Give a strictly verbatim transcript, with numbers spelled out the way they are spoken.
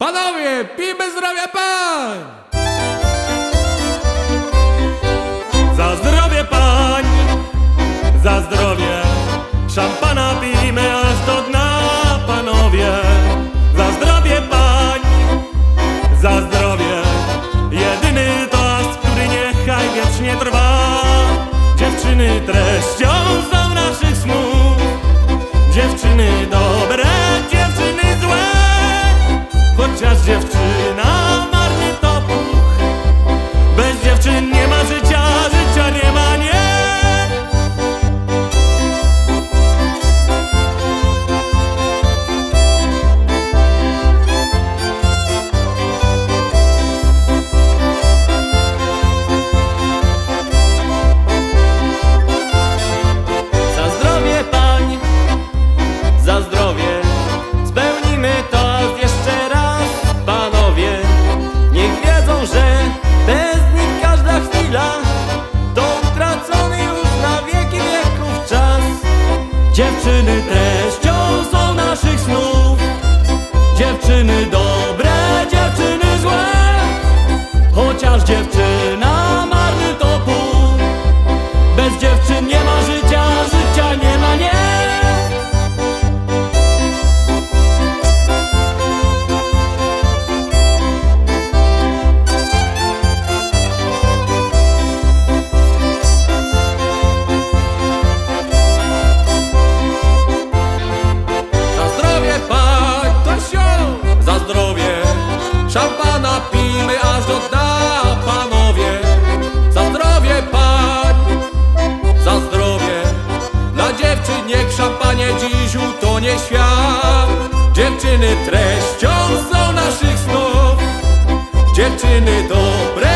Panowie, pijmy zdrowie pań! Za zdrowie pań, za zdrowie, szampana pijmy aż do dna, panowie. Za zdrowie pań, za zdrowie, jedyny toast, który niechaj wiecznie trwa. Dziewczyny treścią są naszych snów, dziewczyny dobre, dziewczyny złe. Chociaż dziewczyna marny to puch, bez dziewczyn nie ma życia, życia nie ma, nie. Za zdrowie pań, za zdrowie, spełnimy to jeszcze raz, panowie. Niech wiedzą, że bez nich każda chwila to utracony już na wieki wieków czas. Dziewczyny treścią są naszych snów, dziewczyny dobre, dziewczyny złe. Chociaż dziewczyna marny to pół, bez dziewczyn nie ma życia, życia nie ma, nie. Za zdrowie, szampana pijmy aż do dna, panowie. Za zdrowie pań, za zdrowie, dla dziewczyn niech w szampanie dziś utonie świat. Dziewczyny treścią są naszych snów, dziewczyny dobre,